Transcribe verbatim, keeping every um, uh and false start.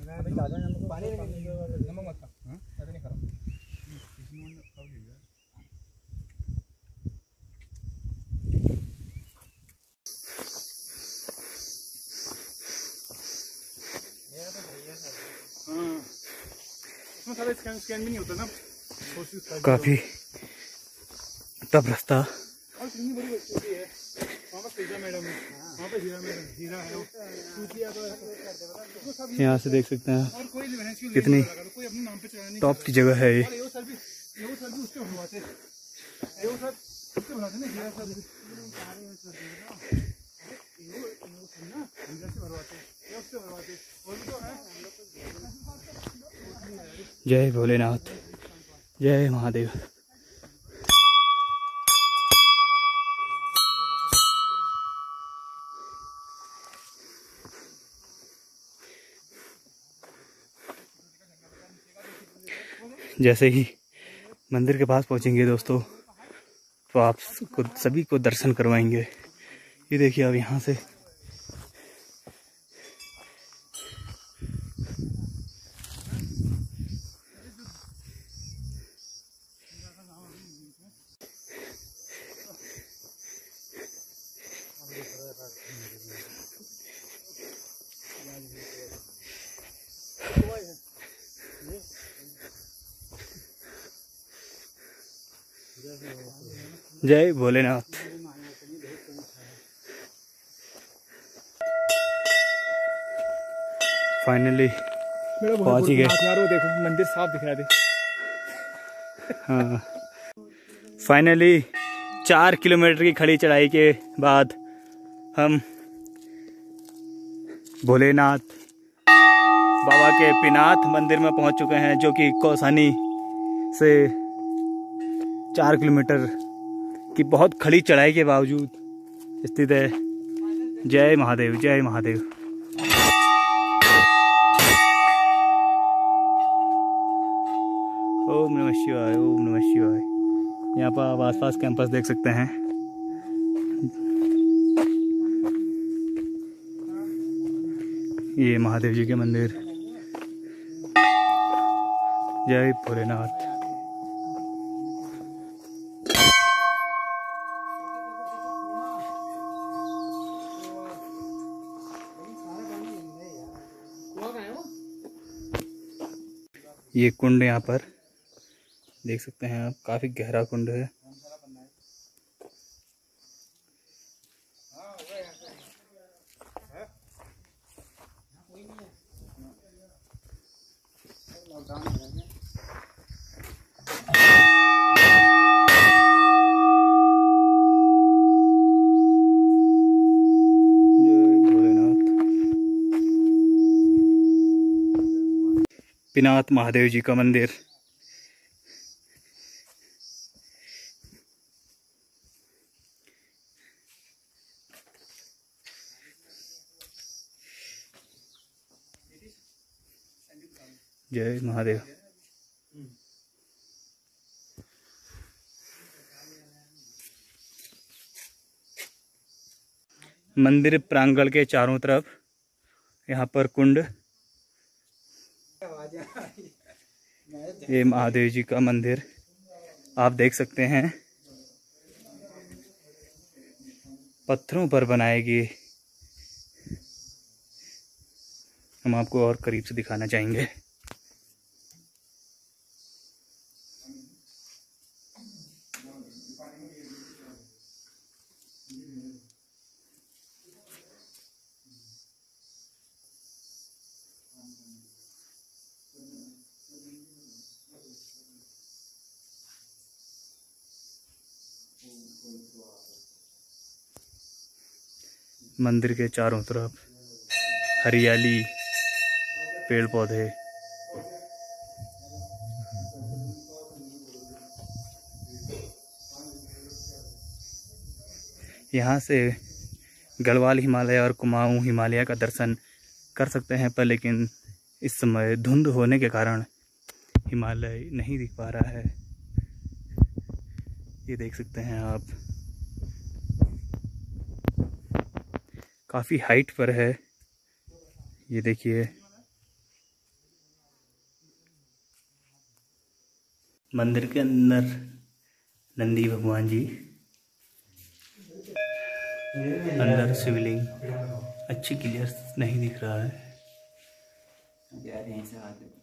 पानी नमक मत खा, मैं तो नहीं खा रहा। हाँ, इसमें सारा स्कैन स्कैन भी नहीं होता ना। काफी टफ रास्ता। और कितनी बड़ी बस्ती है वहाँ पर, तेजा मैडम है वहाँ पे, हीरा मैडम, हीरा है वो, तो यहाँ से देख सकते हैं और कोई कितनी कोई अपने नाम पे चला नहीं। टॉप की जगह है ये। ये सर भी ये सर भी उसके भरवाते, ये सर उसके भरवाते ना, हीरा सर ना हीरा से भरवाते, ये उससे भरवाते, और भी तो है। जय भोलेनाथ, जय महादेव। जैसे ही मंदिर के पास पहुंचेंगे दोस्तों, तो आप को सभी को दर्शन करवाएंगे। ये देखिए अब यहाँ से जय भोलेनाथ। फाइनली पहुंच ही गए। यार वो देखो मंदिर साफ दिख रहा है। हाँ, फाइनली चार किलोमीटर की खड़ी चढ़ाई के बाद हम भोलेनाथ बाबा के पिनाथ मंदिर में पहुंच चुके हैं, जो कि कौसानी से चार किलोमीटर की बहुत खड़ी चढ़ाई के बावजूद स्थित है। जय महादेव, जय महादेव। ओम नमः शिवाय, ओम नमः शिवाय। यहाँ पर आप आसपास कैंपस देख सकते हैं। ये महादेव जी के मंदिर। जय भोलेनाथ। ये कुंड यहाँ पर देख सकते हैं आप, काफी गहरा कुंड है। पिनाथ महादेव जी का मंदिर। जय महादेव। मंदिर प्रांगण के चारों तरफ यहाँ पर कुंड। ये महादेव जी का मंदिर आप देख सकते हैं, पत्थरों पर बनाए गए। हम आपको और करीब से दिखाना चाहेंगे। मंदिर के चारों तरफ हरियाली, पेड़ पौधे। यहाँ से गढ़वाल हिमालय और कुमाऊं हिमालय का दर्शन कर सकते हैं, पर लेकिन इस समय धुंध होने के कारण हिमालय नहीं दिख पा रहा है। ये देख सकते हैं आप, काफ़ी हाइट पर है। ये देखिए मंदिर के अंदर नंदी भगवान जी, अंदर शिवलिंग अच्छी क्लियर नहीं दिख रहा है। यार यहीं से हाथ